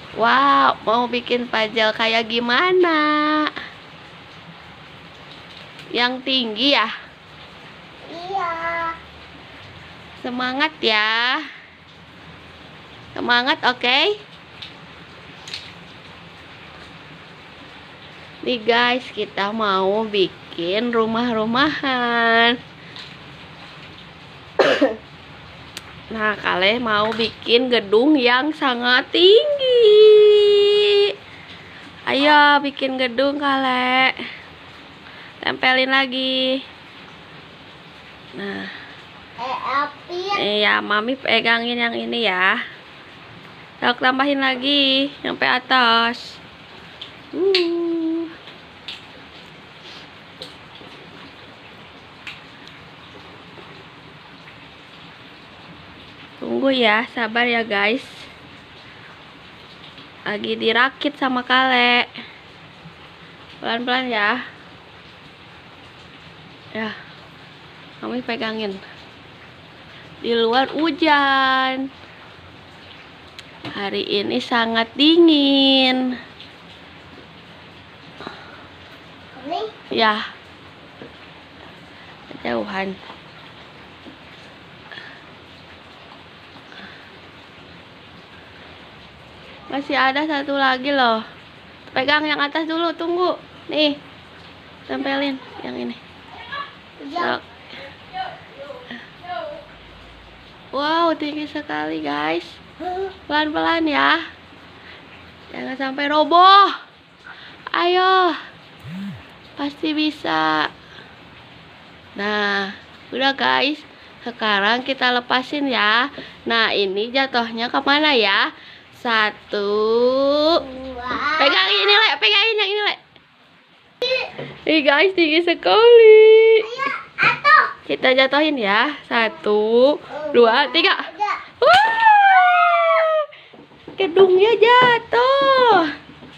Wow, mau bikin puzzle kayak gimana? Yang tinggi ya? Iya. Semangat ya. Semangat, oke? Nih guys, kita mau bikin rumah-rumahan. Nah, kalian mau bikin gedung yang sangat tinggi. Ayo bikin gedung, Kale. Tempelin lagi. Nah, iya, Mami pegangin yang ini ya. Sok tambahin lagi sampai atas. Tunggu ya, sabar ya guys. Lagi dirakit sama Kale. Pelan-pelan ya. Ya, Mami pegangin. Di luar hujan. Hari ini sangat dingin. Ini? Ya. Kejauhan. Masih ada satu lagi loh. Pegang yang atas dulu, tunggu. Nih. Tempelin yang ini. Sok. Wow, tinggi sekali guys. Pelan-pelan ya. Jangan sampai roboh. Ayo. Pasti bisa. Nah, udah guys. Sekarang kita lepasin ya. Nah, ini jatuhnya kemana ya? 1. Pegang ini, Le. Pegangin yang ini, Le. Ih guys, tinggi sekali. Kita jatuhin ya. 1, 2, 3. Wah! Gedungnya jatuh.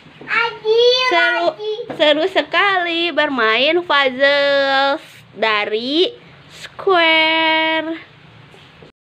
Seru sekali bermain puzzle dari Square.